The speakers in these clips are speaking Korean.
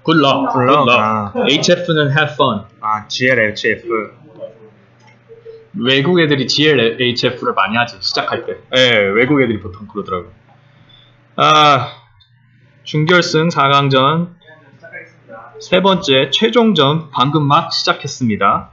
굿럭. 굿럭. HF는 have fun. GLHF. 외국 애들이 GLHF를 많이 하지, 시작할 때. 예, 외국 애들이 보통 그러더라고요. 준결승 4강전 세 번째 최종전 방금 막 시작했습니다.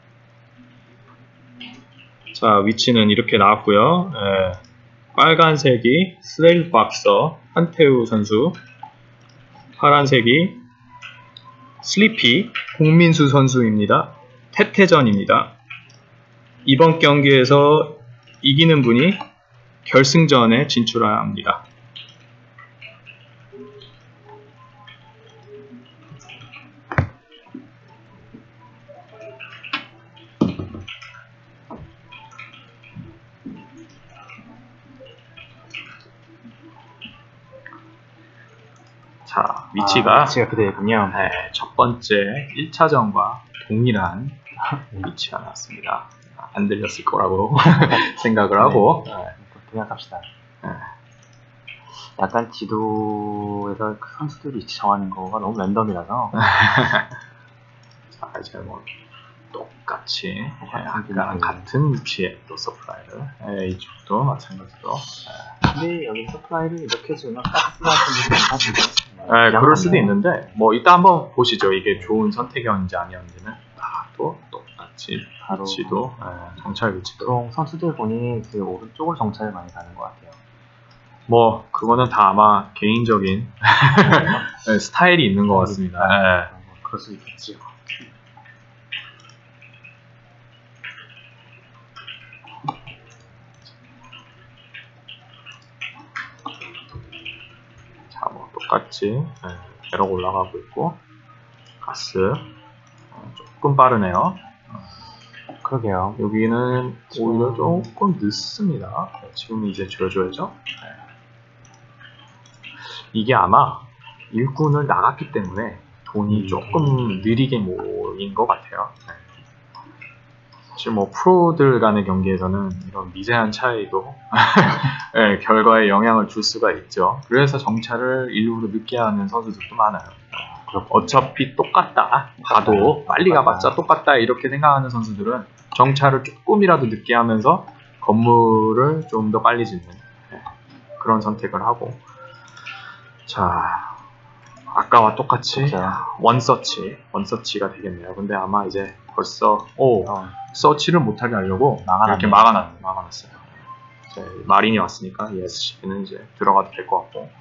자, 위치는 이렇게 나왔고요. 예, 빨간색이 스웨일 박서 한태우 선수, 파란색이 슬리피 공민수 선수입니다. 태태전입니다. 이번 경기에서 이기는 분이 결승전에 진출합니다. 자, 위치가 그대군요. 네, 첫 번째 1차전과 동일한 위치가 나왔습니다. 안 들렸을 거라고 생각을 하고 그냥 갑시다. 약간 지도에서 그 선수들 위치 정하는 거가 너무 랜덤이라서 자, 이제 뭐 똑같이 같은 위치에 또 서플라이를 이쪽도 마찬가지로 근데 여기 서플라이를 이렇게 주면 가스 같은 게 사실 그럴 수도 있는데 뭐 이따 한번 보시죠. 이게 좋은 선택이었는지 아니었는지는 또 똑같이 바로 위치도 정찰 위치도 보통 선수들 본인이 그 오른쪽으로 정찰을 많이 가는 것 같아요. 뭐 그거는 다 아마 개인적인 스타일이 있는 것 같습니다. 그럴 수 있겠지요. 자, 뭐 똑같이 계속 올라가고 있고 가스 조금 빠르네요. 그러게요. 여기는 오히려 조금 늦습니다. 지금 이제 줄여줘야죠. 이게 아마 일꾼을 나갔기 때문에 돈이 조금 느리게 모인 것 같아요. 사실 뭐 프로들 간의 경기에서는 이런 미세한 차이도 결과에 영향을 줄 수가 있죠. 그래서 정찰을 일부러 늦게 하는 선수들도 많아요. 어차피 똑같다 봐도 빨리 가봤자 똑같다 이렇게 생각하는 선수들은 정찰을 조금이라도 늦게 하면서 건물을 좀 더 빨리 짓는 그런 선택을 하고, 자, 아까와 똑같이 원서치가 되겠네요. 근데 아마 이제 벌써 서치를 못하게 하려고 이렇게 막아놨어요. 마린이 왔으니까 ESC는 이제 들어가도 될 것 같고,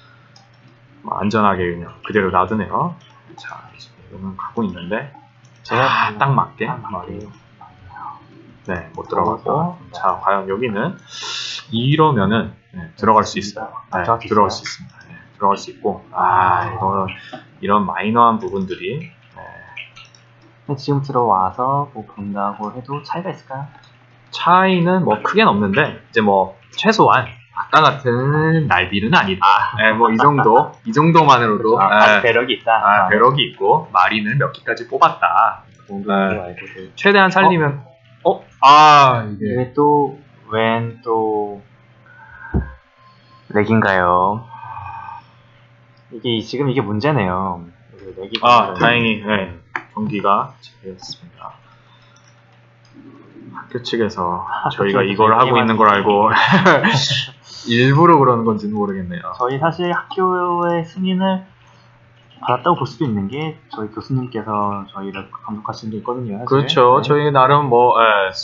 안전하게 그냥 그대로 놔두네요. 자, 지금 가고 있는데 제가 딱 맞게 마린이 못 들어가고, 자, 과연 여기는 이러면은 들어갈 수 있어요. 들어갈 수 있습니다. 들어갈 수 있고, 이런 마이너한 부분들이 지금 들어와서 뭐 본다고 해도 차이가 있을까요? 차이는 뭐 크게는 없는데 이제 뭐 최소한 아까 같은 날비는 아니다. 뭐 이 정도만으로도 배럭이 있다. 배럭이 있고 마린을 몇 개까지 뽑았다. 최대한 살리면 이게 또 웬 또 렉인가요? 지금 이게 문제네요. 렉이 다행히 경기가 재개됐습니다. 학교 측에서 저희가 이걸 하고 있는 걸 알고 일부러 그러는 건지는 모르겠네요. 저희 사실 학교의 승인을 받았다고 볼 수도 있는 게 저희 교수님께서 저희를 감독하시는 게 있거든요. 사실. 그렇죠. 저희 나름 뭐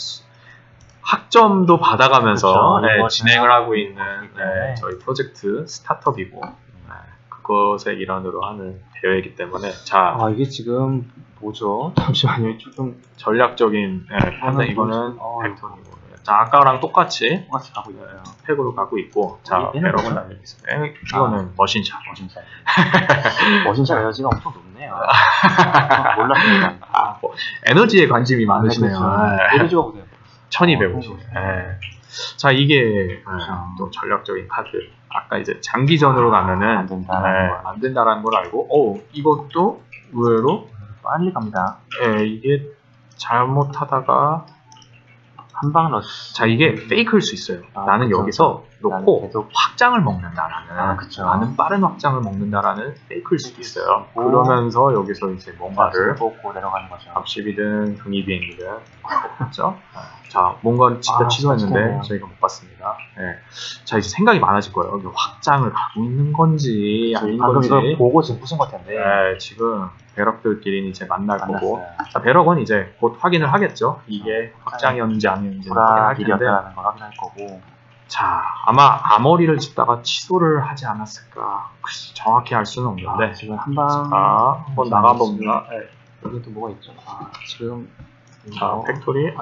학점도 받아가면서 진행을 하고 있는 저희 프로젝트 스타트업이고 그것의 일환으로 하는 대회이기 때문에 이게 지금 뭐죠? 잠시만요. 좀 전략적인 판단. 이거는 벡터이고, 자, 아까랑 똑같이 가고 있어요. 팩으로 가고 있고, 자, 배럭을 날리겠습니다. 이거는 머신샷. 머신샷 에너지가 엄청 높네요. 몰랐습니다. 에너지에 관심이 많으시네요. 에너지가 보세요. 1250. 자, 이게 또 전략적인 카드. 아까 이제 장기전으로 가면은 안 된다라는 걸 알고, 이것도 의외로 빨리 갑니다. 이게 잘못하다가 한방 러쉬. 자, 이게 페이크일 수 있어요. 아, 나는 그쵸. 여기서 놓고 계속 확장을 먹는다라는, 아, 그쵸. 나는 빠른 확장을 먹는다라는 페이크일 수도 있어요. 오. 그러면서 여기서 이제 뭔가를 뽑고 내려가는 거죠. 답십이든 중이비행이든 그렇죠? 자, 뭔가 진짜 취소했는데 진짜네요. 저희가 못 봤습니다. 네. 자, 이제 생각이 많아질 거예요. 이게 확장을 가고 있는 건지 아닌 방금 건지. 이걸 보고 지금 부신 것 같은데. 네, 지금 배럭들끼리 이제 만날 거고. 만났어요. 자, 배럭은 이제 곧 확인을 하겠죠. 이게 확장이었는지 아니었는지 확인할 텐데. 불화딜이었다는 걸 확인할 거고. 자, 아마 아머리를 짓다가 취소를 하지 않았을까. 글쎄, 정확히 알 수는 없는데. 지금 한방. 자, 한번 나가봅니다. 네. 여기 또 뭐가 있죠? 지금. 자, 팩토리.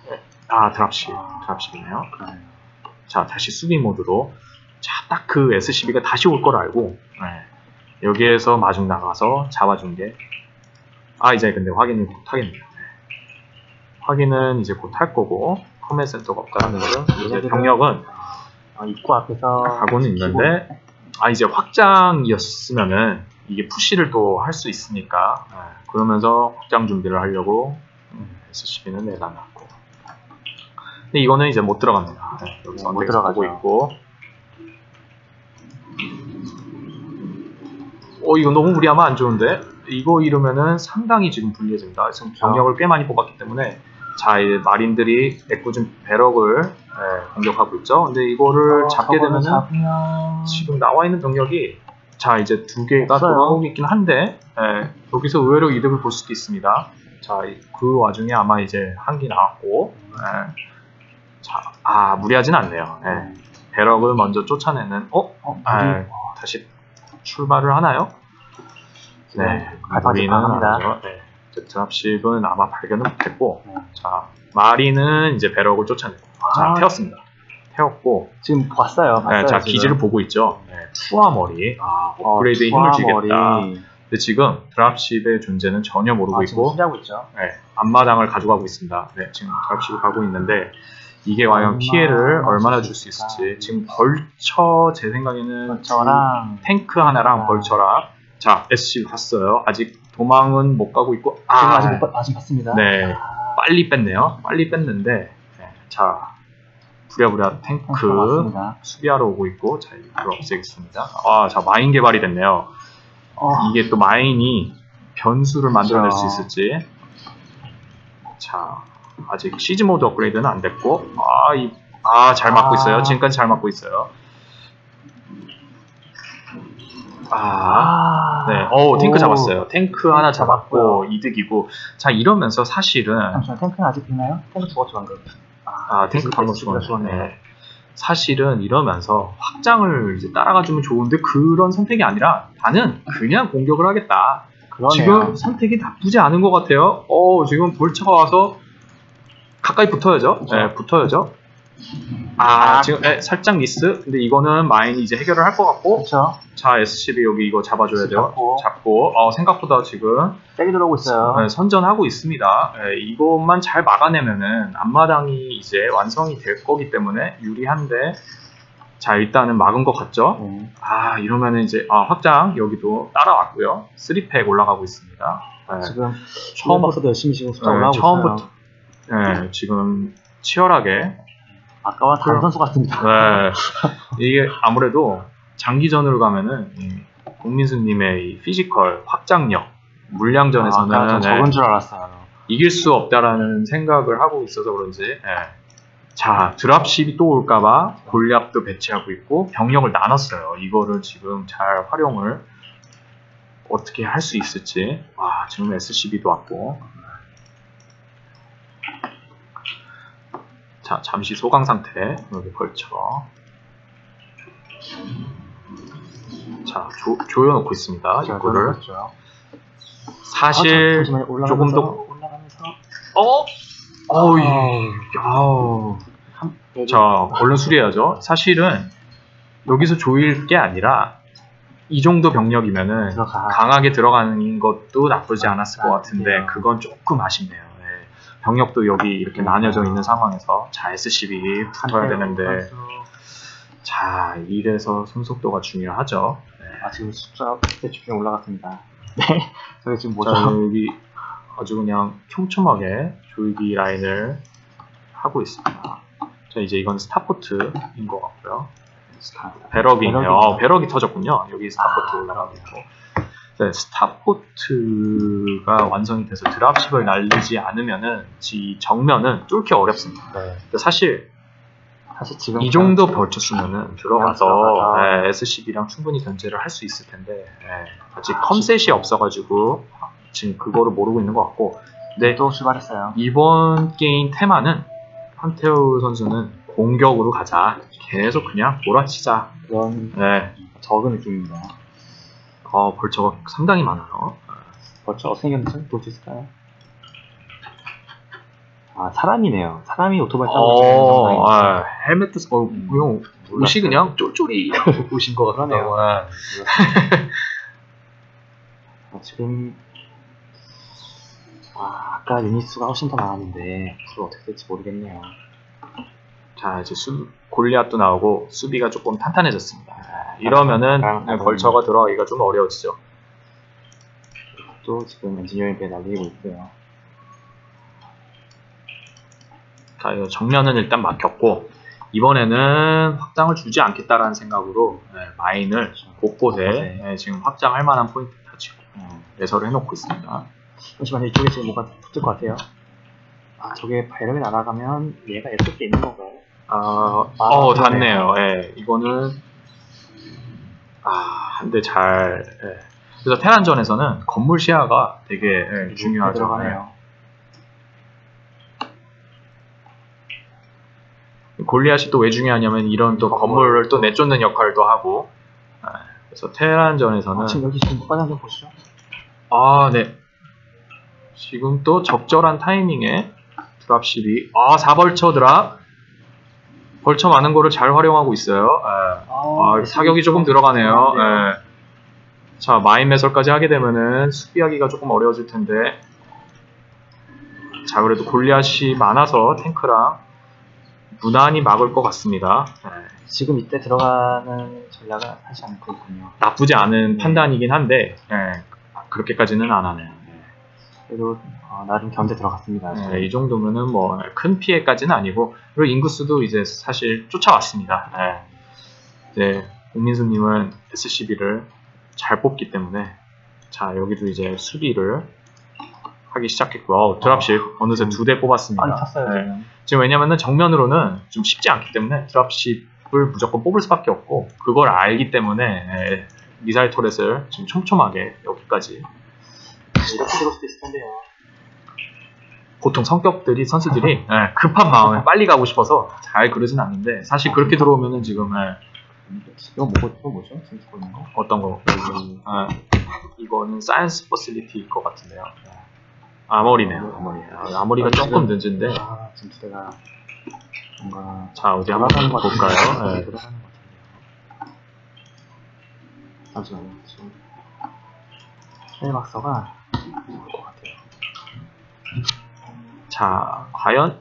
드랍십이네요. 자, 다시 수비 모드로. 자, 딱 그 SCB가 다시 올 걸 알고. 네. 여기에서 마중 나가서 잡아준 게. 이제 근데 확인을 곧 하겠네요. 네. 확인은 이제 곧 할 거고. 커맨 센터가 없다는 거죠. 이제 병력은 입구 앞에서 가고는 있는데, 이제 확장이었으면은 이게 푸시를 또 할 수 있으니까, 그러면서 확장 준비를 하려고 SCB는 내려놨고. 근데 이거는 이제 못 들어갑니다. 여기서 못 언덕에서 보고 있고. 이거 너무 무리하면 안 좋은데? 이거 이러면은 상당히 지금 불리해집니다. 지금 병력을 꽤 많이 뽑았기 때문에. 자, 이제 마린들이 애꿎은 배럭을 공격하고 있죠. 근데 이거를 잡게 되면은 지금 나와 있는 병력이 자, 이제 두 개가 돌아오고 있긴 한데 여기서 의외로 이득을 볼 수도 있습니다. 자, 그 와중에 아마 이제 한 개 나왔고 자, 무리하진 않네요. 배럭을 먼저 쫓아내는 다시 출발을 하나요? 네, 우리는 드랍십은 아마 발견을 못했고, 자, 마리는 이제 배럭을 쫓아내고, 자, 태웠습니다. 태웠고, 지금 봤어요. 자, 기지를 보고 있죠. 투하머리, 업그레이드에 힘을 주겠다. 근데 지금 드랍십의 존재는 전혀 모르고 있고, 있죠. 앞마당을 가져가고 있습니다. 지금 드랍십을 가고 있는데, 이게 과연 피해를 얼마나 줄 수 있을지. 지금 벌처, 제 생각에는 벌처랑 탱크 하나랑 벌처랑, 자, SC 봤어요. 아직 도망은 못 가고 있고, 아직 봤습니다. 네, 빨리 뺐네요. 빨리 뺐는데, 자, 부랴부랴 탱크 수비하러 오고 있고, 자, 이걸 없애겠습니다. 자, 마인 개발이 됐네요. 이게 또 마인이 변수를 만들어낼 수 있을지. 자, 아직 시즈 모드 업그레이드는 안 됐고, 잘 맞고 있어요. 지금까지 잘 맞고 있어요. 네, 탱크 잡았어요. 탱크 하나 잡았고, 이득이고. 자, 이러면서 사실은. 탱크는 아직 있나요? 탱크 죽었죠, 방금. 탱크 방금 죽었네. 사실은 이러면서 확장을 이제 따라가주면 좋은데 그런 선택이 아니라 나는 그냥 공격을 하겠다. 그러네요. 지금 선택이 나쁘지 않은 것 같아요. 지금 벌처가 와서 가까이 붙어야죠. 네, 붙어야죠. 지금 살짝 미스. 근데 이거는 마인이 이제 해결을 할 것 같고. 그렇죠. 자, SCB 여기 이거 잡아줘야 돼요. 잡고. 생각보다 지금 세게 들어오고 있어요. 선전하고 있습니다. 이것만 잘 막아내면은 앞마당이 이제 완성이 될 거기 때문에 유리한데. 자, 일단은 막은 것 같죠? 이러면은 이제 확장 여기도 따라왔고요. 3팩 올라가고 있습니다. 지금 처음부터 열심히 지금 숫자 올라가고 처음부터 지금 치열하게. 아까와 다른 선수 같습니다. 네, 이게 아무래도 장기전으로 가면은 공민수님의 이 피지컬 확장력, 물량전에서는 적은 줄 알았어요. 이길 수 없다라는 생각을 하고 있어서 그런지. 자, 드랍십이 또 올까봐 골리앗도 배치하고 있고 병력을 나눴어요. 이거를 지금 잘 활용을 어떻게 할 수 있을지. 지금 SCB도 왔고. 자, 잠시 소강 상태. 여기 벌쳐. 자, 조여놓고 있습니다. 입구를. 사실 조금 더 올라가면서. 자, 얼른 수리해야죠. 사실은 여기서 조일 게 아니라 이 정도 병력이면은 강하게 들어가는 것도 나쁘지 않았을 것 같은데 그건 조금 아쉽네요. 병력도 여기 이렇게 나뉘어져 있는 상황에서 자, SCB 붙어야 되는데 자, 이래서 손속도가 중요하죠. 지금 숫자 집중 올라갔습니다. 네, 저희 지금 뭐죠? 자, 여기 아주 그냥 촘촘하게 조이기 라인을 하고 있습니다. 자, 이제 이건 스타포트인 것 같고요. 배럭이네요. 배럭이 터졌군요. 여기 스타포트 올라가고 있고. 네, 스타포트가 완성이 돼서 드랍십을 날리지 않으면은 이 정면은 뚫기 어렵습니다. 네. 사실 지금 이 정도 벌쳐 쓰면은 들어가서 네, SCB랑 충분히 견제를 할 수 있을 텐데 네, 아직 컴셋이 없어가지고 지금 그거를 모르고 있는 것 같고. 근데 또 출발했어요. 이번 게임 테마는 황태우 선수는 공격으로 가자. 계속 그냥 몰아치자. 그런 네. 적은 느낌입니다. 벌처가 상당히 많아요. 벌써 어떻게 생겼는지 볼 수 있을까요? 사람이네요. 사람이 오토바이 타고 있는 헬멧 그냥 옷이 그냥 쫄쫄이 옷인 것 같네요. 지금 아까 유닛 수가 훨씬 더 많았는데 앞으로 어떻게 될지 모르겠네요. 자, 이제 골리앗도 나오고 수비가 조금 탄탄해졌습니다. 이러면은 벌처가 들어가기가 좀 어려워지죠. 또 지금 엔지니어링 배 날리고 있고요. 자, 이거 정면은 일단 막혔고 이번에는 확장을 주지 않겠다라는 생각으로 마인을 곳곳에 지금 확장할 만한 포인트 다 지금 레서를 해놓고 있습니다. 잠시만요. 이쪽에 지금 뭐가 붙을 것 같아요. 저게 배럭이 날아가면 얘가 이렇게 있는 건가요? 닿네요. 예, 이거는 근데 잘 그래서 테란전에서는 건물 시야가 되게 중요하죠. 골리앗이 또 왜 중요하냐면 이런 또 건물을 또 내쫓는 역할도 하고. 그래서 테란전에서는 지금 여기 지금 과장 좀 보시죠. 네. 지금 또 적절한 타이밍에 드랍십이 4벌처 드랍. 벌처 많은 거를 잘 활용하고 있어요. 사격이 조금 들어가네요. 자, 마인 매설까지 하게 되면은 수비하기가 조금 어려워질 텐데. 자, 그래도 골리앗이 많아서 탱크랑 무난히 막을 것 같습니다. 지금 이때 들어가는 전략은 사실 않고 있군요. 나쁘지 않은 판단이긴 한데 그렇게까지는 안 하네요. 그래도 나름 견제 들어갔습니다. 이 정도면은 뭐 큰 피해까지는 아니고, 그리고 인구수도 이제 사실 쫓아왔습니다. 이제 오민수님은 SCB를 잘 뽑기 때문에 자, 여기도 이제 수비를 하기 시작했고요. 드랍십 어느새 2대 뽑았습니다. 많이 탔어요. 지금 왜냐면은 정면으로는 좀 쉽지 않기 때문에 드랍십을 무조건 뽑을 수밖에 없고, 그걸 알기 때문에 미사일 터렛을 지금 촘촘하게 여기까지. 이렇게 들을 수도 있을 텐데요. 보통 선수들이 급한 마음에 빨리 가고 싶어서 잘 그러진 않는데, 사실 그렇게 들어오면은 지금 이거 뭐죠? 지금 듣고 있는 거? 어떤 거? 이거는 사이언스 퍼실리티일 것 같은데요. 아머리네요. 아머리가 조금 늦은데. 지금 두 대가 뭔가. 자, 어디 한번 볼까요? 들어가는 것 같은데요. 잠시만요. 지금 헬박서가 올 것 같아요. 자, 과연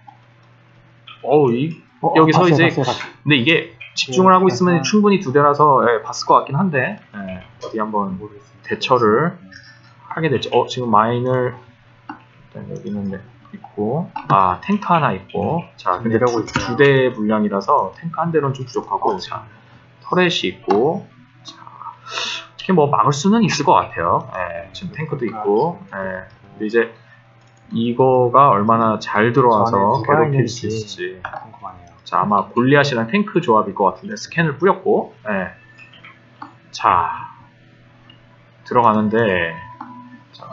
여기서 이제 근데 이게 집중을 하고 있으면 충분히 2대라서 봤을 것 같긴 한데 어디 한번 대처를 하게 될지. 지금 마인을 여기는 있고 탱크 하나 있고. 자, 근데 2대 분량이라서 탱크 한 대로는 좀 부족하고. 자, 터렛이 있고. 자, 어떻게 뭐 막을 수는 있을 것 같아요. 지금 탱크도 있고. 근데 이제 이거가 얼마나 잘 들어와서 괴롭힐 수 있을지. 자, 아마 골리앗이랑 탱크 조합일 것 같은데 스캔을 뿌렸고. 자, 들어가는데. 자,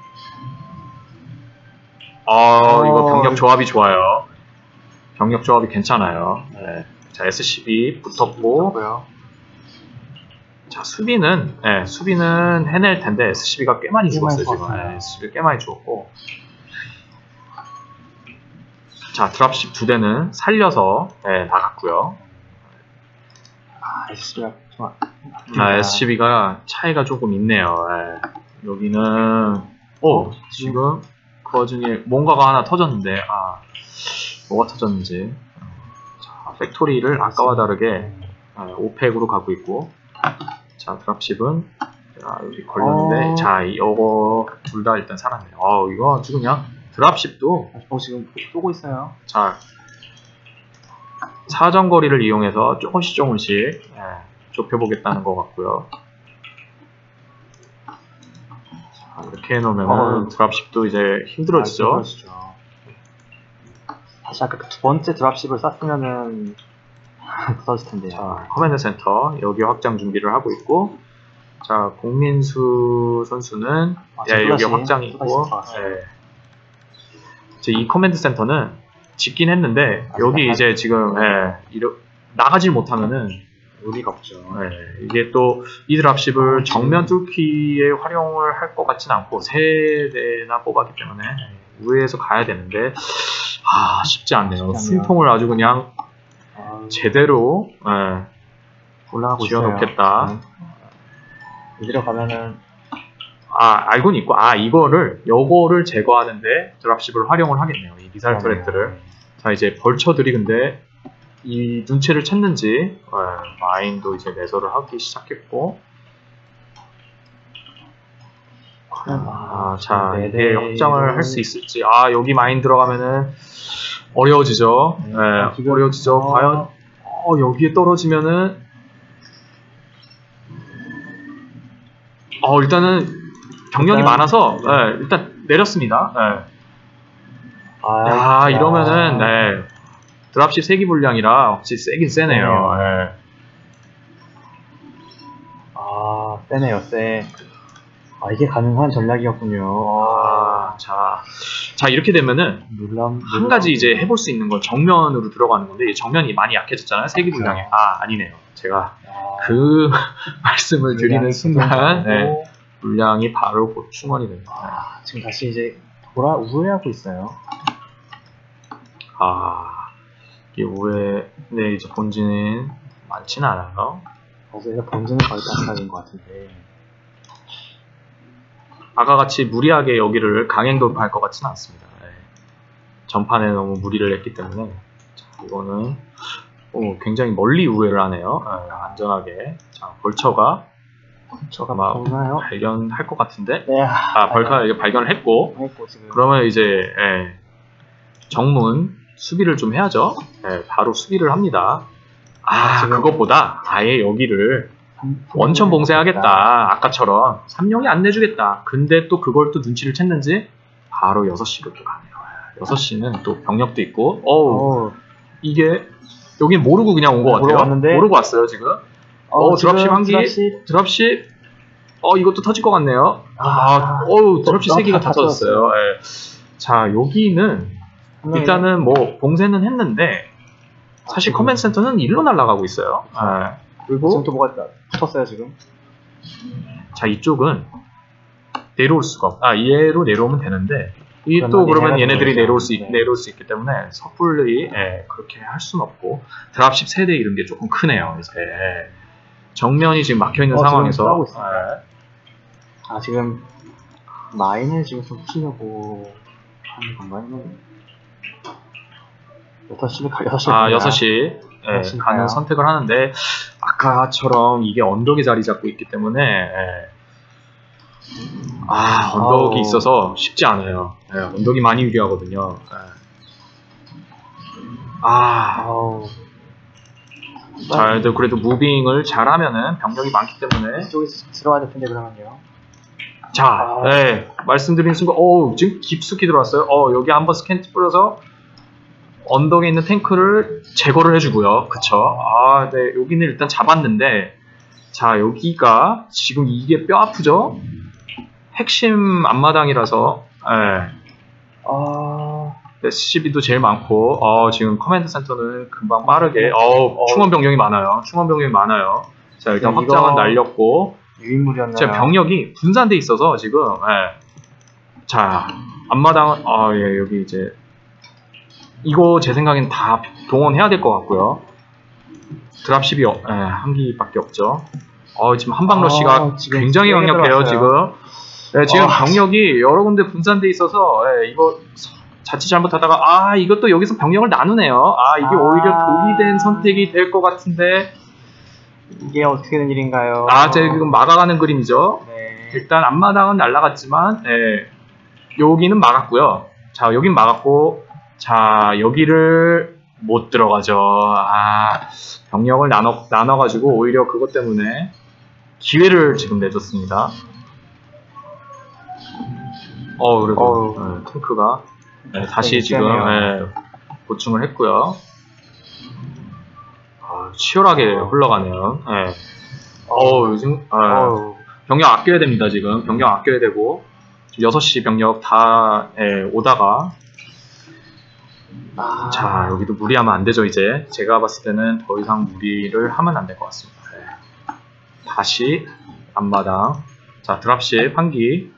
이거 병력 조합이 좋아요. 병력 조합이 괜찮아요. 자, SCB 붙었고. 자, 수비는 해낼 텐데 SCB가 꽤 많이 죽었어요. 지금 SCB 꽤 많이 죽었고. 자, 드랍십 2대는 살려서 나갔고요. SCB가 차이가 조금 있네요. 여기는 지금 그 와중에 뭔가가 하나 터졌는데 뭐가 터졌는지. 자, 팩토리를 아까와 다르게 오펙으로 가고 있고. 자, 드랍십은 여기 걸렸는데. 자, 이거 둘 다 일단 살았네요. 이거 아주 그냥 드랍십도 지금 쏘고 있어요. 자, 사정거리를 이용해서 조금씩 좁혀보겠다는 것 같고요. 자, 이렇게 해놓으면 드랍십도 이제 힘들어지죠. 사실 아까 그 두 번째 드랍십을 쐈으면은 부서질 텐데요. 자, 커맨드 센터 여기 확장 준비를 하고 있고, 자, 공민수 선수는 여기 확장이 있고, 이제 이 커맨드 센터는 짓긴 했는데 여기 이제 지금 나가질 못하면은 의미가 없죠. 이게 또 이 드랍십을 정면 뚫기에 활용을 할 것 같진 않고 3대나 뽑았기 때문에 우회해서 가야 되는데 쉽지 않네요. 숨통을 아주 그냥 제대로 올라가고 지어놓겠다. 이대로 가면은 알고는 있고 요거를 제거하는데 드랍십을 활용을 하겠네요. 이 미사일 터렛들을. 자, 이제 벌처들이 근데 이 눈치를 챘는지 마인도 이제 매설을 하기 시작했고, 자, 이게 확장을 할 수 있을지. 여기 마인 들어가면은 어려워지죠. 어려워지죠. 과연 여기에 떨어지면은 일단은 병력이 많아서 일단 내렸습니다. 이러면은 드랍십 세기 분량이라 확실히 세긴 세네요. 세네요, 세. 이게 가능한 전략이었군요. 자, 이렇게 되면은 한 가지 이제 해볼 수 있는 건 정면으로 들어가는 건데, 이 정면이 많이 약해졌잖아요, 세기 분량에. 아니네요. 제가 그 말씀을 드리는 순간 분량이 바로 곧 충원이 됩니다. 지금 다시 이제 우회하고 있어요. 이게 우회인데 이제 본진은 많지는 않아요. 그래서 본진은 거의 다 사라진 것 같은데. 아까 같이 무리하게 여기를 강행 돌파할 것 같지는 않습니다. 전판에 너무 무리를 했기 때문에. 자, 이거는 굉장히 멀리 우회를 하네요. 안전하게. 자, 벌처가 아마 발견할 것 같은데. 벌처가 이제 발견을 했고, 지금. 그러면 이제 정문 수비를 좀 해야죠. 바로 수비를 합니다. 그것보다 아예 여기를 원천 봉쇄하겠다. 아까처럼 3령이 안 내주겠다. 근데 또 그걸 또 눈치를 챘는지 바로 6시로 또 가네요. 6시는 또 병력도 있고, 이게 여기 모르고 그냥 온 것 같아요. 모르고 왔어요 지금. 드랍십 한기, 드랍십. 이것도 터질 것 같네요. 드랍십 3개가 다 터졌어요. 자, 여기는 일단은 뭐 봉쇄는 했는데 사실 커맨드 센터는 일로 날아가고 있어요. 그리고 지금 또 뭐가 붙었어요 지금. 자, 이쪽은 내려올 수가 없. 얘로 내려오면 되는데 이 또 그러면 얘네들이 내려올 수 있기 때문에 섣불리 그렇게 할 수는 없고, 드랍십 세대 이런 게 조금 크네요. 정면이 지금 막혀 있는 상황에서 지금 마인을 지금 좀 푸시려고 하는 건가요? 6시 가는 선택을 하는데, 아까처럼 이게 언덕에 자리 잡고 있기 때문에 언덕이 있어서 쉽지 않아요. 언덕이 많이 유리하거든요. 자, 그래도 무빙을 잘하면은 병력이 많기 때문에 이쪽에서 들어와야 될 텐데 그러면요. 자, 말씀드린 순간 지금 깊숙이 들어왔어요. 여기 한번 스캔 뿌려서 언덕에 있는 탱크를 제거를 해주고요. 그쵸? 여기는 일단 잡았는데, 자, 여기가 지금 이게 뼈 아프죠? 핵심 앞마당이라서 SCB도 제일 많고, 지금 커맨드 센터는 금방 빠르게 충원 병력이 많아요. 자, 일단 확장은 날렸고, 유인물이었나요? 지금 병력이 분산돼 있어서 지금 자, 앞마당은 여기 이제 이거 제 생각엔 다 동원해야 될 것 같고요. 드랍십이 한 기밖에 없죠. 지금 한방러시가 굉장히 강력해요. 지금 병력이 여러 군데 분산돼 있어서 이거 자칫 잘못하다가 이것도 여기서 병력을 나누네요. 이게 오히려 독이 된 선택이 될 것 같은데, 이게 어떻게 된 일인가요? 제가 지금 막아가는 그림이죠. 일단 앞마당은 날아갔지만 여기는 막았고요. 자, 여긴 막았고, 자, 여기를 못 들어가죠. 아, 병력을 나눠가지고 오히려 그것 때문에 기회를 지금 내줬습니다. 그리고 탱크가 다시 지금 보충을 했고요. 치열하게 흘러가네요. 요즘 병력 아껴야 됩니다. 지금 병력 아껴야 되고 6시 병력 다 오다가 자, 여기도 무리하면 안 되죠. 이제 제가 봤을 때는 더 이상 무리를 하면 안 될 것 같습니다. 다시 앞마당. 자, 드랍십 한기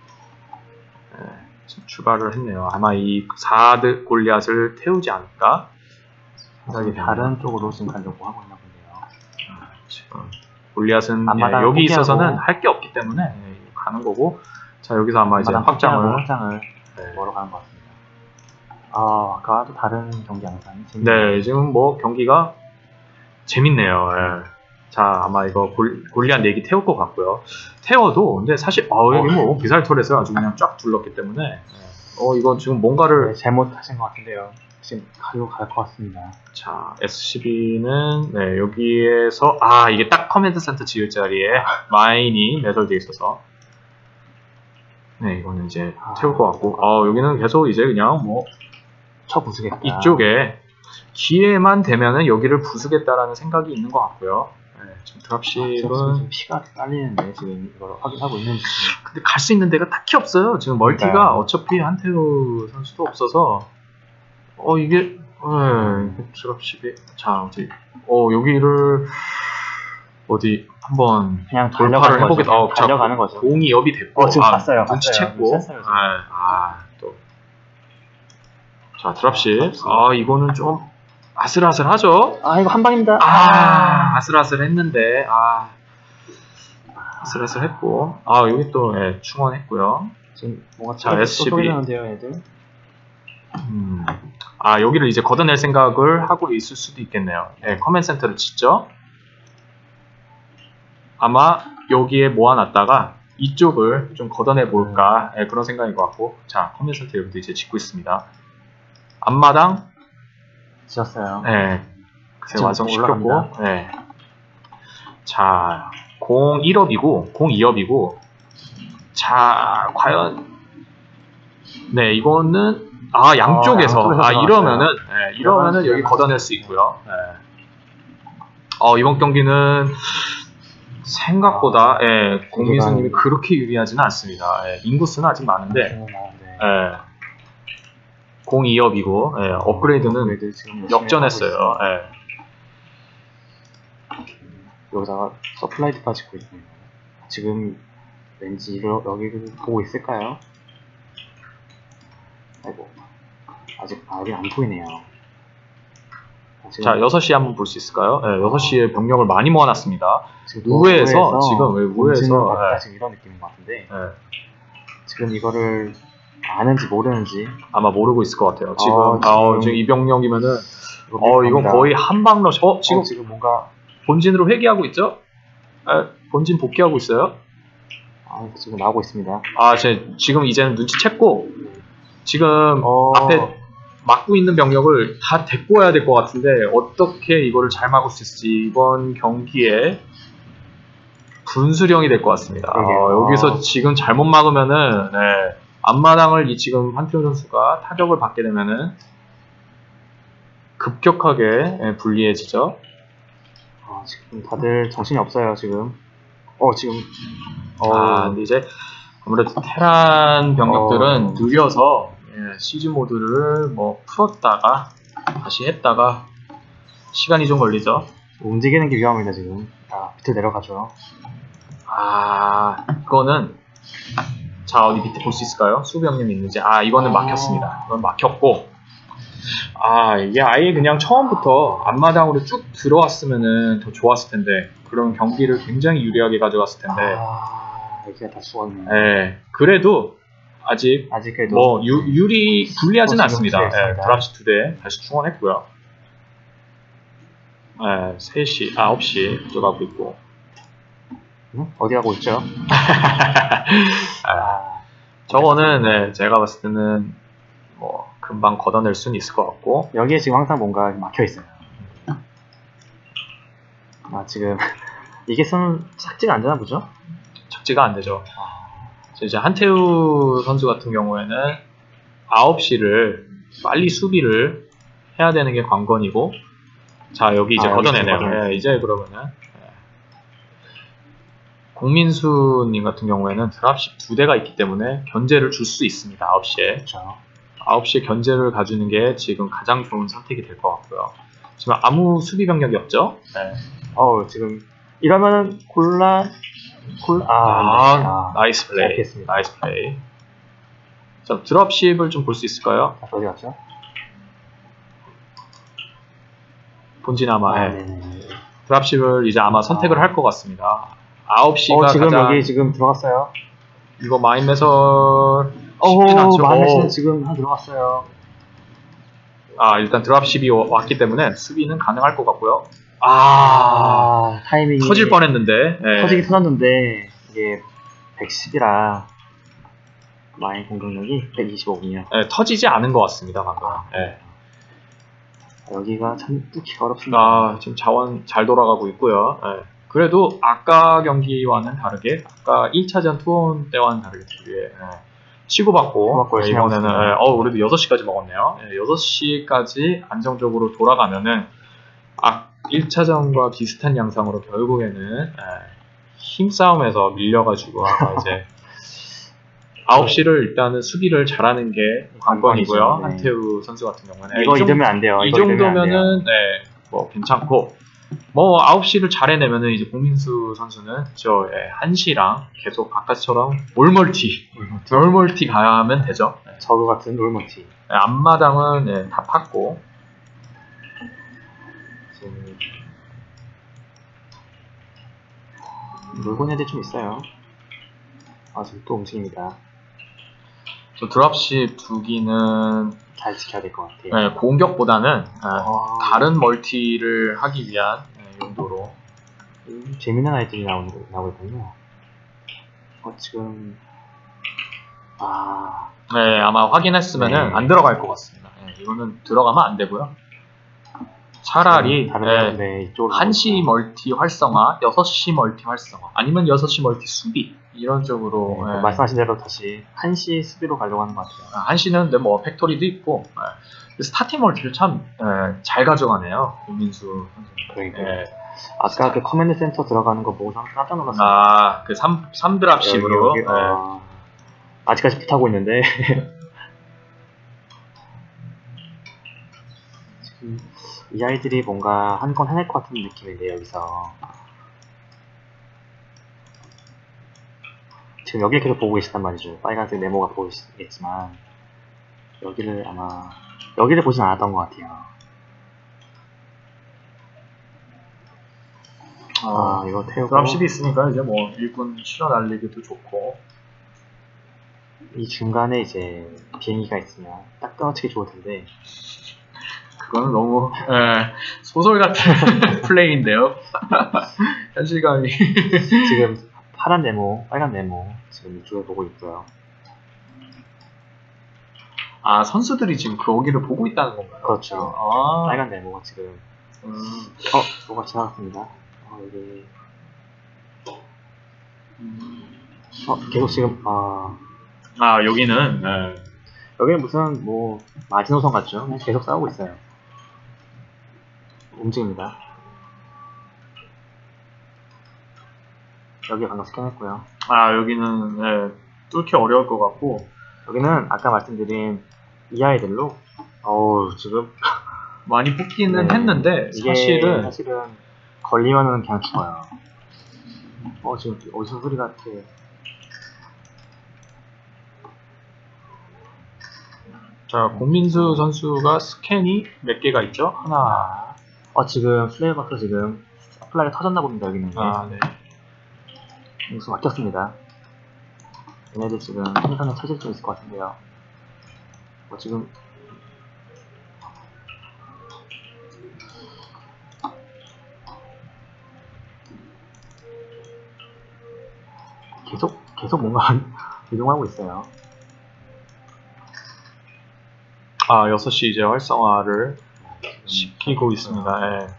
출발을 했네요. 아마 이 4드 골리앗을 태우지 않을까 생각이 다른 쪽으로 지금 가려고 하고 있나 본데요. 지금 골리앗은 여기 있어서는 할 게 없기 때문에 가는 거고, 자, 여기서 아마 이제 확장을 보러 가는 것 같습니다. 아까 또 다른 경기 양상이 네, 지금 뭐 경기가 재밌네요. 자, 아마 이거 골리앗 4기 태울 것 같고요. 태워도 근데 사실 여기 뭐 미사일 터렛을 아주 그냥 쫙 둘렀기 때문에 이건 지금 뭔가를 잘못하신 것 같은데요. 지금 가지고 갈 것 같습니다. 자, SCB는 여기에서 이게 딱 커맨드 센터 지을 자리에 마인이 매설되어 있어서 이거는 이제 태울 것 같고, 여기는 계속 이제 그냥 뭐 쳐부수겠다. 이쪽에 기회만 되면은 여기를 부수겠다라는 생각이 있는 것 같고요. 지금 드랍십은 피가 딸리는데 지금 이걸 확인하고 있는지. 근데 갈 수 있는 데가 딱히 없어요. 지금 멀티가 어차피 한태우 선수도 없어서 이게 드랍십이 여기를 어디 한번 그냥 돌파를 해보겠다. 달려가는 거죠. 공이 업이 됐고 지금 봤어요. 눈치챘고 또 자, 드랍십 이거는 좀 아슬아슬하죠? 이거 한 방입니다. 아슬아슬했는데 아슬아슬했고 여기 또 충원했고요. 지금 뭔가 자, SCB 쏘리는데요, 애들. 여기를 이제 걷어낼 생각을 하고 있을 수도 있겠네요. 커맨 센터를 짓죠. 아마 여기에 모아놨다가 이쪽을 좀 걷어내 볼까 그런 생각인 것 같고, 자, 커맨 센터 여기도 이제 짓고 있습니다. 앞마당 지었어요. 그새 완성시켰고, 자, 공 1업이고 공 2업이고, 자, 과연 이거는 양쪽에서 이러면은 여기 걷어낼 수 있고요. 이번 경기는 생각보다 공민수님이 그렇게 유리하지는 않습니다. 인구수는 아직 많은데 공 2업이고 업그레이드는 역전했어요. 여기다가 서플라이드까지 짓고 있네요. 지금 왠지 여기를 보고 있을까요? 아직 안 보이네요. 자, 6시에 한번 볼 수 있을까요? 6시에 병력을 많이 모아놨습니다. 우회에서 지금 지금 이런 느낌인 것 같은데 지금 이거를 아는지 모르는지 아마 모르고 있을 것 같아요. 지금 이 병력이면은 이건 거의 한방 러시. 지금 뭔가 본진으로 회귀하고 있죠? 본진 복귀하고 있어요. 지금 나오고 있습니다. 지금 이제는 눈치챘고 지금 앞에 막고 있는 병력을 다 데리고 와야 될 것 같은데 어떻게 이거를 잘 막을 수 있을지 이번 경기에 분수령이 될 것 같습니다. 여기서 지금 잘못 막으면은 앞마당을 지금 한태훈 선수가 타격을 받게 되면은 급격하게 불리해지죠. 지금 다들 정신이 없어요. 지금 근데 이제 아무래도 테란 병력들은 느려서 시즈 모드를 풀었다가 다시 했다가 시간이 좀 걸리죠. 움직이는 게 위험합니다. 지금 밑에 내려가죠. 이거는 자, 어디 밑에 볼 수 있을까요? 수병력이 있는지. 이거는 막혔습니다. 이건 막혔고 이게 아예 그냥 처음부터 앞마당으로 쭉 들어왔으면은 더 좋았을 텐데, 그런 경기를 굉장히 유리하게 가져갔을 텐데 여기가 다 죽었네요. 그래도 아직 그래도 불리하진 않습니다. 드랍시 2대 다시 충원했고요. 3시, 9시 들어가고 있고. 어디 가고 있죠? 저거는 제가 봤을 때는 금방 걷어낼 수는 있을 것 같고. 여기에 지금 항상 뭔가 막혀 있어요. 아 지금 이게 좀 착지가 안 되나 보죠? 착지가 안 되죠. 이제 한태우 선수 같은 경우에는 9시를 빨리 수비를 해야 되는 게 관건이고, 자 여기 이제 걷어내네요. 이제 그러면은 공민수님 같은 경우에는 드랍십 2대가 있기 때문에 견제를 줄 수 있습니다. 9시에. 그렇죠. 9시에 견제를 가주는 게 지금 가장 좋은 선택이 될 것 같고요. 지금 아무 수비 병력이 없죠? 네. 지금 이러면은 나이스 플레이. 잘했습니다. 나이스 플레이. 자, 드랍십을 좀 볼 수 있을까요? 어디 갔죠? 본진 아마 네네. 드랍십을 이제 아마 선택을 할 것 같습니다. 9시가 지금 가장 여기 지금 들어갔어요. 이거 마인 매설 쉽진 않죠. 마인매설은 지금 들어갔어요. 일단 드랍십이 왔기 때문에 수비는 가능할 것 같고요. 타이밍이 터질 뻔했는데. 네. 터지기 터졌는데 이게 110이라 마인 공격력이 125군요. 네, 터지지 않은 것 같습니다 방금. 네. 여기가 참 뚫기가 어렵습니다. 지금 자원 잘 돌아가고 있고요. 네. 그래도 아까 경기와는 다르게, 아까 1차전 투혼 때와는 다르게 되게 치고받고 이번에는 그래도 6시까지 먹었네요. 6시까지 안정적으로 돌아가면은 1차전과 비슷한 양상으로 결국에는 힘싸움에서 밀려가지고 이제 9시를 일단은 수비를 잘하는 게 관건이고요. 네. 한태우 선수 같은 경우는 이거 잊으면 안 돼요. 이 정도면은 뭐 괜찮고, 뭐 9시를 잘 해내면은 이제 공민수 선수는 1시랑 계속 아까처럼 올멀티 가면 되죠. 저거 같은 올멀티. 앞마당은 다 팠고, 물건 애들 좀 있어요. 지금 또 움직입니다. 저 드랍십 2기는 잘 지켜야 될 것 같아요. 공격보다는 다른 멀티를 하기 위한 용도로. 재밌는 아이들이 나오고 있군요. 지금 아마 확인했으면은 안 들어갈 것 같습니다. 이거는 들어가면 안 되고요. 차라리 1시 멀티 활성화, 6시 멀티 활성화, 아니면 6시 멀티 수비, 이런 쪽으로. 말씀하신 대로 다시 1시 수비로 가려고 하는 것 같아요. 1시는 뭐 팩토리도 있고, 스타팅 멀티를 참 잘 가져가네요, 공민수 선수. 그러니까요. 아까 그 커맨드 센터 들어가는 거 보고 깜짝 놀랐어요. 그 3드랍식으로. 아직까지 붙하고 있는데. 지금 이 아이들이 뭔가 한 건 해낼 것 같은 느낌인데, 여기서. 지금 여기를 계속 보고 계시단 말이죠. 빨간색 네모가 보이시겠지만, 여기를 보진 않았던 것 같아요. 이거 태우고. 드랍십이 있으니까 이제 뭐 일꾼 실어 날리기도 좋고. 이 중간에 이제 비행기가 있으면 딱 끊어치기 좋을 텐데. 그거는 너무 소설 같은 플레이인데요. 현실감이. 지금 파란 네모, 빨간 네모 지금 이쪽에 보고 있고요. 선수들이 지금 거기를 보고 있다는 건가요? 그렇죠. 빨간 네모가 지금. 뭐가 지나갔습니다. 여기. 계속 지금 여기는 여기는 무슨 뭐 마지노선 같죠? 그냥 계속 싸우고 있어요. 움직입니다. 여기 방금 스캔했고요. 여기는 뚫기 어려울 것 같고, 여기는 아까 말씀드린 이 아이들로 지금 많이 뽑기는 했는데 사실은 걸리면은 그냥 죽어요. 지금 어디서 소리가 이렇게. 자, 공민수 선수가 스캔이 몇 개가 있죠? 하나. 지금 플레이어박스 지금 플라이가 터졌나 봅니다. 여기는. 네. 무슨 막혔습니다. 얘네들 지금 생선에 쳐질 수 있을 것 같은데요. 지금 계속 뭔가 이동하고 있어요. 아, 6시 이제 활성화를 시키고 있습니다. 예.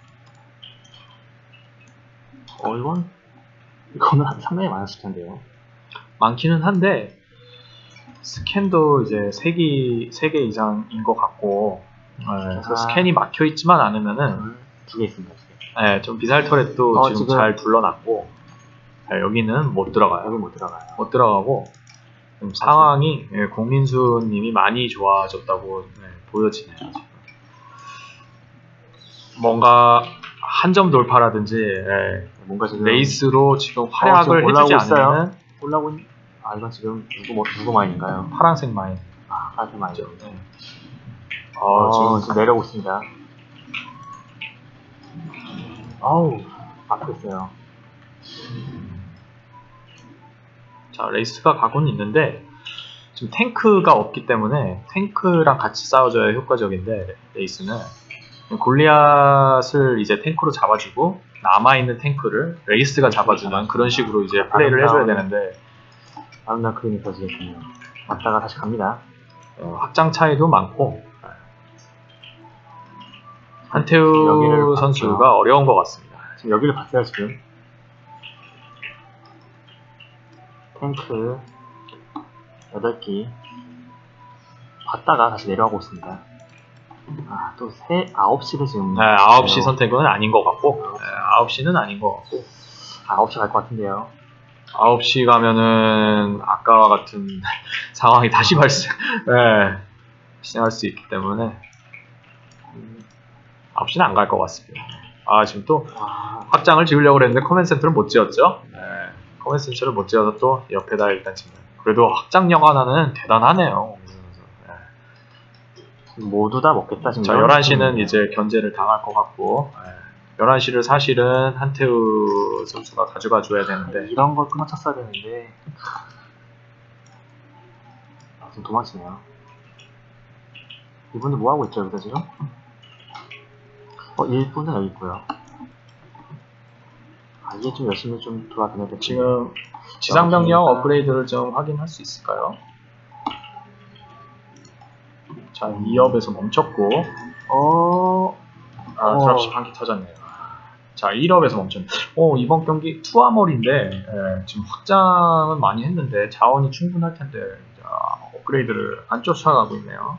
이거는 상당히 많았을 텐데요. 많기는 한데 스캔도 이제 3개 이상인 것 같고, 그래서 스캔이 막혀 있지만 않으면은 2개 있습니다. 2개. 네, 좀 비살 터렛도 지금 잘 둘러놨고, 여기는 못 들어가요. 여기 못 들어가요. 못 들어가고 좀 상황이 공민수님이 많이 좋아졌다고 보여지네요. 지금. 뭔가 한 점 돌파라든지 뭔가 지금 레이스로 지금 활약을 해주지 않으면 올라오고 이건 지금 누구 마인인가요? 파란색 마인. 파란색 마인이죠. 네. 지금 내려오고 있습니다. 앞에 있어요. 자, 레이스가 가고는 있는데 지금 탱크가 없기 때문에 탱크랑 같이 싸워줘야 효과적인데, 레이스는 골리앗을 이제 탱크로 잡아주고 남아있는 탱크를 레이스가 잡아주는 그런 식으로 이제 플레이를 해줘야 되는데, 아름다운 그림이 펴지겠군요. 왔다가 다시 갑니다. 확장 차이도 많고 한태우 선수가 어려운 것 같습니다. 지금 여기를 봤어요. 지금 탱크 8기 봤다가 다시 내려가고 있습니다. 또 9시를 지금 9시 선택은 아닌 것 같고, 9시는 아닌 것 같고, 9시 갈 것 같은데요. 9시 가면은 아까와 같은 상황이 다시 발생할 수 있기 때문에 9시는 안 갈 것 같습니다. 지금 또 확장을 지으려고 했는데 커맨드 센터를 못 지었죠. 커맨드 센터를 못 지어서 또 옆에다 일단 짓는. 그래도 확장력 하나는 대단하네요. 모두 다 먹겠다 지금. 자, 11시는 이제 견제를 당할 것 같고, 11시를 사실은 한태우 선수가 가져가 줘야 되는데, 이런 걸 끊어쳤어야 되는데 지금 도망치네요. 이분들 뭐 하고 있죠 여기서 지금? 1분은 여기 있고요. 이게 좀 열심히 좀 돌아다녀야 될 지금 지상병력 업그레이드를 좀 확인할 수 있을까요? 자, 2업에서 멈췄고, 드랍십 한 개 터졌네요. 자, 1업에서 멈췄네. 이번 경기 투아몰인데, 지금 확장은 많이 했는데 자원이 충분할 텐데, 업그레이드를 안 쫓아가고 있네요.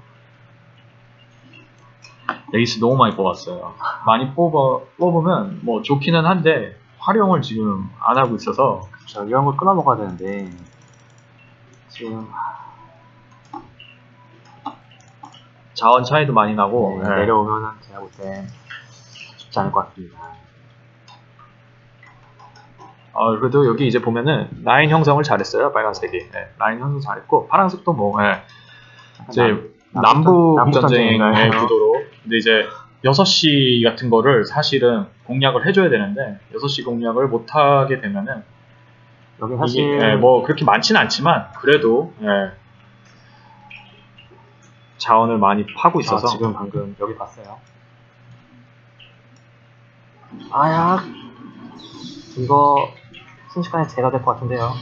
레이스 너무 많이 뽑았어요. 많이 뽑으면 뭐 좋기는 한데 활용을 지금 안 하고 있어서. 그렇죠. 이런 걸 끊어 먹어야 되는데 지금 자원 차이도 많이 나고, 내려오면은 제가 볼 때 쉽지 않을 것 같습니다. 그래도 여기 이제 보면은 라인 형성을 잘했어요. 빨간색이. 라인 형성 잘했고, 파란색도 뭐 이제 남북 전쟁의 구도로. 근데 이제 6시 같은 거를 사실은 공략을 해줘야 되는데 6시 공략을 못하게 되면은 여기 사실 뭐 그렇게 많지는 않지만 그래도 자원을 많이 파고 있어서. 지금 방금 여기 봤어요. 이거 순식간에 제가 될 것 같은데요.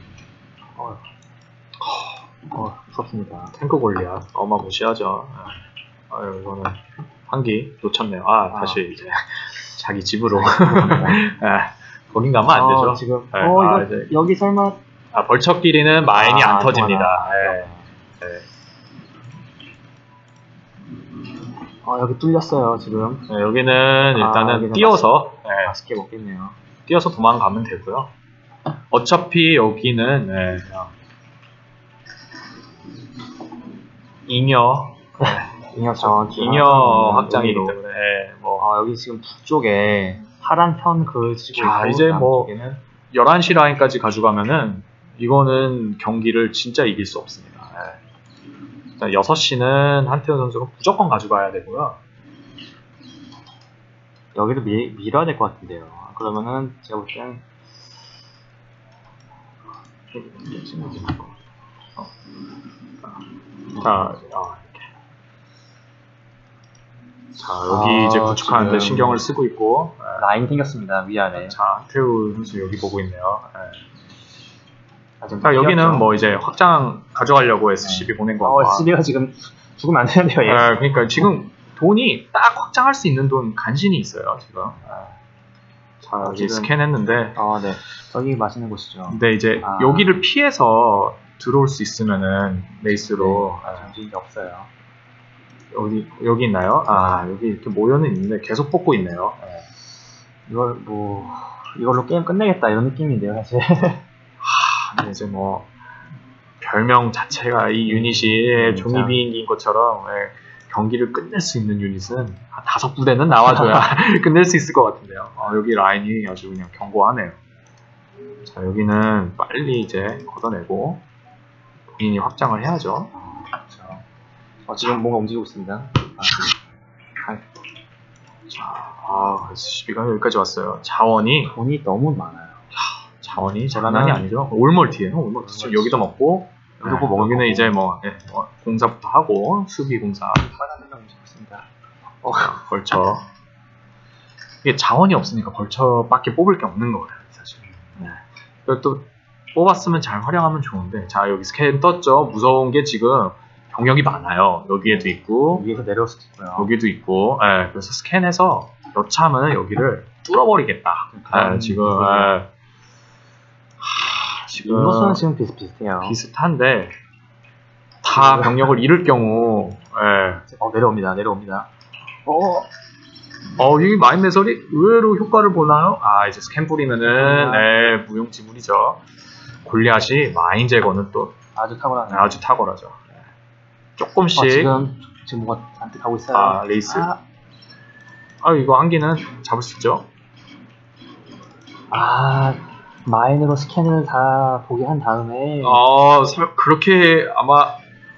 무섭습니다. 탱크 골리앗 어마무시하죠. 이거는 한기 놓쳤네요. 다시 이제 자기 집으로. 거긴 가면 안 되죠. 지금 이거 여기 설마 벌처끼리는 마인이 안 터집니다. 여기 뚫렸어요 지금. 여기는 일단은 띄어서 맛있게 먹겠네요. 띄어서 도망가면 되고요. 어차피 여기는 잉여 확장이기 때문에 여기 지금 북쪽에 파란 편 그을지고 있고, 이제 뭐 11시 라인까지 가져가면은 이거는 경기를 진짜 이길 수 없습니다. 6시는 한태우 선수가 무조건 가져가야 되고요. 여기를 밀어야 될 것 같은데요. 그러면은 제가 볼 땐 여기 이제 구축하는데 신경을 쓰고 있고, 라인 생겼습니다 위아래. 자, 한태우 선수 여기 보고 있네요. 여기는 뭐 이제 확장 가져가려고 SCB 보낸 거. SCB가 지금 죽으면 안 되는데요, 얘. 그러니까 지금 돈이 딱 확장할 수 있는 돈 간신히 있어요, 지금. 자, 여기 지금- 스캔했는데. 네. 저기 맛있는 곳이죠. 근데 이제 여기를 피해서 들어올 수 있으면은 레이스로 정신이 없어요. 여기 있나요? 여기 이렇게 모여는 있는데 계속 뽑고 있네요. 이걸로 게임 끝내겠다 이런 느낌인데요, 사실. 근데 이제 뭐 별명 자체가 이 유닛이 종이 비행기인 것처럼 경기를 끝낼 수 있는 유닛은 한 5부대는 나와줘야 끝낼 수 있을 것 같은데요. 여기 라인이 아주 그냥 견고하네요. 자, 여기는 빨리 이제 걷어내고 본인이 확장을 해야죠. 그렇죠. 지금 뭔가 움직이고 있습니다. 자, SCB가 여기까지 왔어요. 자원이 돈이 너무 많아요. 장난이 아니죠. 올멀티예요. 올멀티. 지금 여기도 먹고 여기는 이제 공사부터 하고 수비 공사. 있습니다. 벌처. 이게 자원이 없으니까 벌처밖에 뽑을 게 없는 거예요, 사실. 그리고 또 뽑았으면 잘 활용하면 좋은데, 자, 여기 스캔 떴죠. 무서운 게 지금 병력이 많아요. 여기에도 있고 위에서 내려올 수도 있고요. 여기도 있고. 그래서 스캔해서 여차하면 여기를 뚫어버리겠다. 지금 인구수는 지금 비슷비슷해요. 비슷한데 다 병력을 잃을 경우 내려옵니다. 이 마인 매설이 의외로 효과를 보나요? 이제 스캔 뿌리면은 무용지물이죠. 골리앗이 마인 제거는 또 아주 탁월하네요. 아주 탁월하죠. 조금씩 지금 뭐가 잔뜩 하고 있어요. 레이스. 이거 안기는 잡을 수 있죠. 마인으로 스캔을 다 보게 한 다음에 그렇게 아마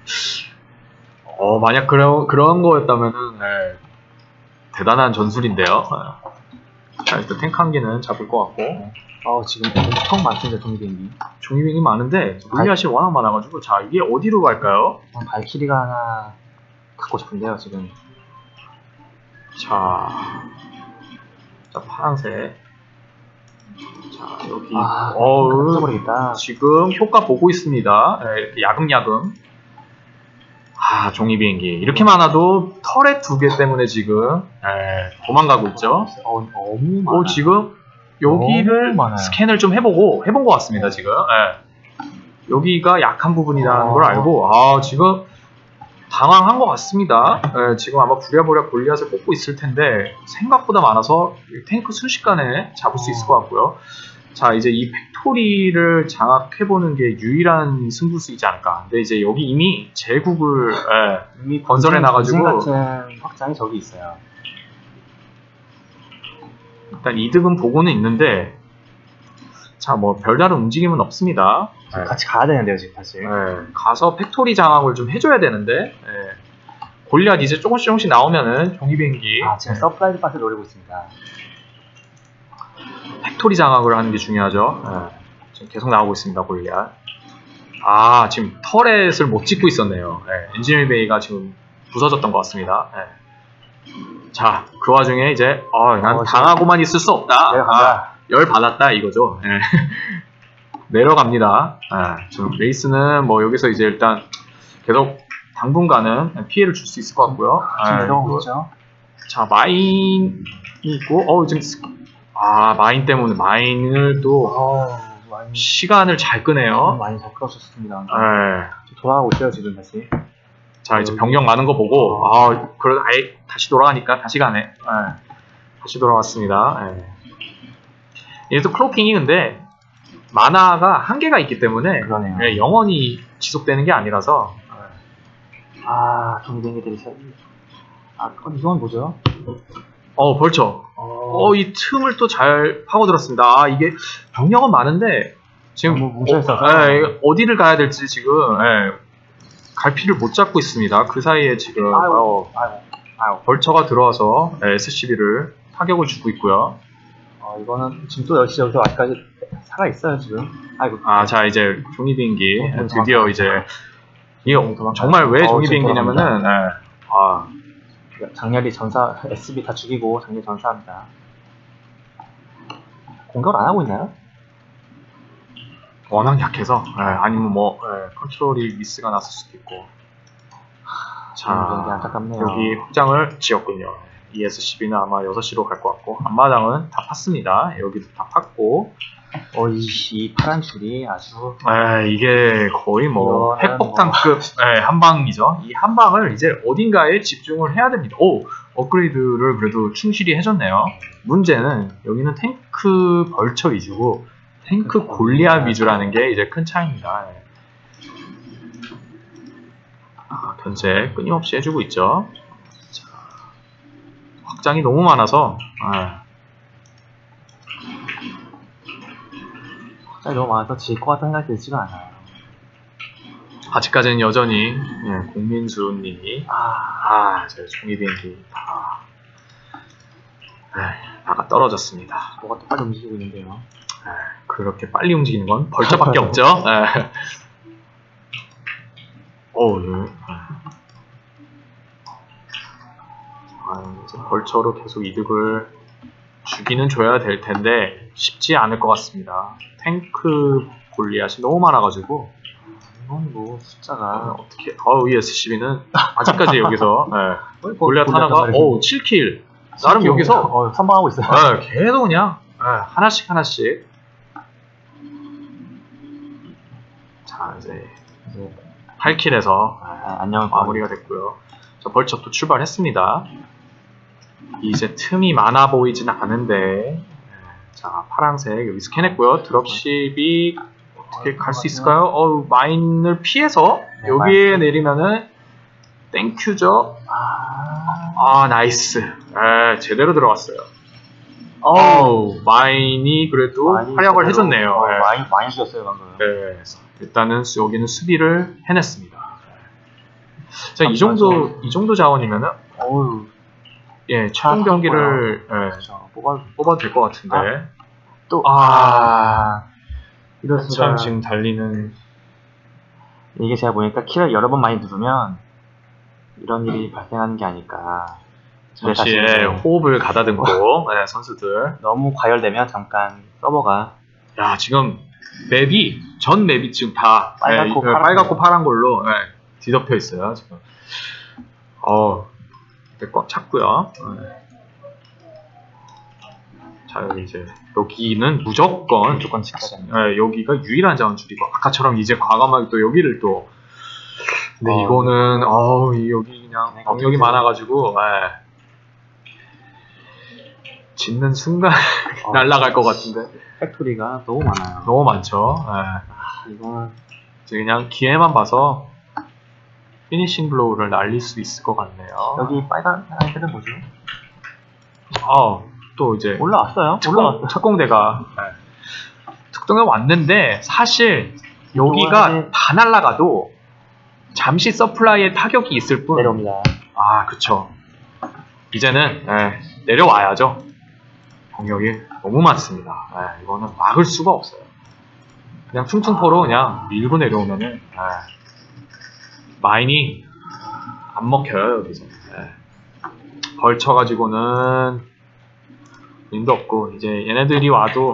만약 그런 거였다면은 대단한 전술인데요. 자, 일단 탱크 한 개는 잡을 것 같고. 지금 엄청 많습니다, 종이비행기. 종이비행기 많은데 골리앗이 워낙 많아가지고, 자, 이게 어디로 갈까요? 발키리가 하나 갖고 싶은데요, 지금. 자, 파란색. 자, 여기 깜짝버리겠다. 지금 효과 보고 있습니다. 이렇게 야금야금. 종이비행기 이렇게 많아도 터렛 2개 때문에 지금 도망가고 있죠. 너무 많아요. 지금 여기를 스캔을 좀 해본 것 같습니다. 지금 여기가 약한 부분이라는 걸 알고 지금 당황한 것 같습니다. 지금 아마 부랴부랴 골리앗을 뽑고 있을 텐데 생각보다 많아서 탱크 순식간에 잡을 수 있을 것 같고요. 자, 이제 이 팩토리를 장악해보는 게 유일한 승부수이지 않을까. 근데 이제 여기 이미 제국을 이미 건설해놔가지고 같은 확장이 저기 있어요. 일단 이득은 보고는 있는데, 자, 별다른 움직임은 없습니다. 같이 가야 되는데요, 지금 사실. 가서 팩토리 장악을 좀 해줘야 되는데, 골리앗 이제 조금씩 나오면은 종이비행기. 지금 서프라이즈 파트 노리고 있습니다. 팩토리 장악을 하는 게 중요하죠. 지금 계속 나오고 있습니다, 골리앗. 지금 터렛을 못 짓고 있었네요. 엔지니어 베이가 지금 부서졌던 것 같습니다. 자, 그 와중에 이제 난 당하고만 있을 수 없다. 열 받았다 이거죠. 내려갑니다. 지금 레이스는 여기서 이제 일단 계속 당분간은 피해를 줄 수 있을 것 같고요. 지금 내려가고 있죠. 자, 마인이 있고 지금 마인 때문에 마인을 또 시간을 잘 끄네요. 많이 잘 끌어줬습니다. 돌아가고 있어요, 지금 다시. 자, 이제 병력 많은 거 보고 그래도 아예 다시 돌아가니까 다시 가네. 다시 돌아왔습니다. 얘도 클로킹이 근데 마나가 한계가 있기 때문에 그러네요. 영원히 지속되는 게 아니라서. 종이비행기들이 이건 뭐죠? 벌쳐. 이 틈을 또 잘 파고들었습니다. 이게 병력은 많은데 지금 뭉쳐있어서 어디를 가야 될지 지금 갈피를 못 잡고 있습니다. 그 사이에 지금 벌처가 들어와서 SCB를 타격을 주고 있고요. 이거는 지금 또 역시 여기서 아직까지 살아 있어요, 지금. 자, 이제 종이비행기 드디어 이제 이게 정말 왜 종이비행기냐면은 장렬히 전사 SB 다 죽이고 장렬히 전사합니다. 공격을 안 하고 있나요? 워낙 약해서 아니면 컨트롤이 미스가 났을 수도 있고. 자, 안타깝네요. 여기 확장을 지었군요. ES12는 아마 6시로 갈 것 같고, 앞마당은 다 팠습니다. 여기도 다 팠고. 이 파란 줄이 아주. 이게 거의 뭐, 핵폭탄급 한방이죠. 이 한방을 이제 어딘가에 집중을 해야 됩니다. 오! 업그레이드를 그래도 충실히 해줬네요. 문제는 여기는 탱크 벌처 위주고, 탱크 골리앗 위주라는 게 이제 큰 차이입니다. 견제 끊임없이 해주고 있죠. 자, 확장이 너무 많아서 확장이 너무 많아서 질 것 같다는 생각이 들지가 않아요. 아직까지는 여전히 공민수님이 제 종이 비행기 나가 떨어졌습니다. 뭐가 또 빨리 움직이고 있는데요. 그렇게 빨리 움직이는 건 벌처밖에 없죠. 이제 벌처로 계속 이득을 주기는 줘야 될 텐데 쉽지 않을 것 같습니다. 탱크 골리앗이 너무 많아가지고 이건 뭐 숫자가 어떻게 ES12는 아직까지 여기서 골리앗 하나가 7킬 나름 여기서 선방하고 있어요. 계속 그냥 하나씩 자 이제 8킬에서 안녕 마무리가 됐고요. 자, 벌써 또 출발했습니다. 이제 틈이 많아 보이진 않은데 자 파란색 여기 스캔했고요. 드롭십이 어떻게 갈 수 있을까요? 마인을 피해서 여기에 내리면은 땡큐죠. 나이스. 제대로 들어갔어요. 마인이 그래도 활약을 해줬네요. 많이 죽였어요 방금. 일단은 여기는 수비를 해냈습니다. 자, 이 정도 자원이면은 최종 경기를 뽑아도 될 것 같은데 참 지금 달리는 이게 제가 보니까 키를 여러 번 많이 누르면 이런 일이 발생하는 게 아닐까. 잠시 호흡을 가다듬고 선수들 너무 과열되면 잠깐 서버가 지금 전 맵이 지금 다 빨갛고 파란 걸로 뒤덮여 있어요 지금. 꽉 찼고요. 자 여기는 무조건 지켜야 됩니다. 여기가 유일한 자원줄이고 아까처럼 이제 과감하게 또 여기를 또 근데 이거는 여기 그냥 병력이 많아가지고 짓는 순간 날아갈 것 같은데 팩토리가 너무 많아요. 너무 많죠. 이거는 그냥 기회만 봐서 피니싱 블로우를 날릴 수 있을 것 같네요. 여기 빨간 아이들은 뭐죠? 또 이제 올라왔어요. 특공대가 특공대 왔는데 사실 여기가 다 날아가도 잠시 서플라이에 타격이 있을 뿐 내려옵니다. 그쵸. 이제는 내려와야죠. 병력이 너무 많습니다. 이거는 막을 수가 없어요. 그냥 퉁퉁포로 그냥 밀고 내려오면은 마인이 안 먹혀요 여기서. 벌쳐가지고는 힘도 없고 이제 얘네들이 와도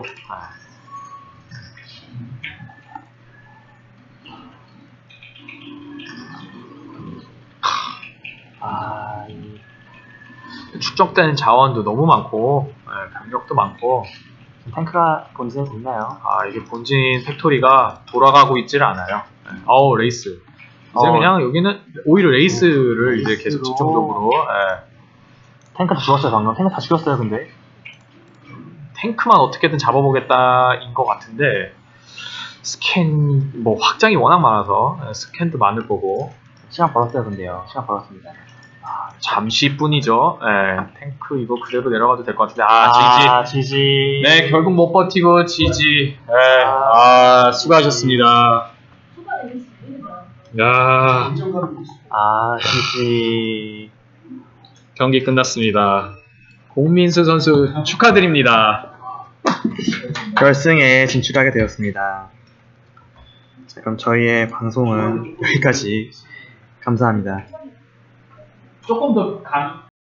축적된 자원도 너무 많고 병력도 많고 탱크가 본진에 있나요? 이게 본진 팩토리가 돌아가고 있질 않아요. 레이스 이제 그냥 여기는 오히려 레이스를 이제 계속 집중적으로 탱크 다 죽었어요 방금. 탱크 다 죽였어요 근데 탱크만 어떻게든 잡아보겠다인 것 같은데 스캔 확장이 워낙 많아서 스캔도 많을 거고 시간 벌었어요 근데요. 시간 벌었습니다. 잠시뿐이죠. 탱크 이거 그대로 내려가도 될 것 같은데 지지. 네 결국 못 버티고 지지. 수고하셨습니다. 지지. 경기 끝났습니다. 공민수 선수 축하드립니다. 결승에 진출하게 되었습니다. 자, 그럼 저희의 방송은 여기까지. 감사합니다. 조금 더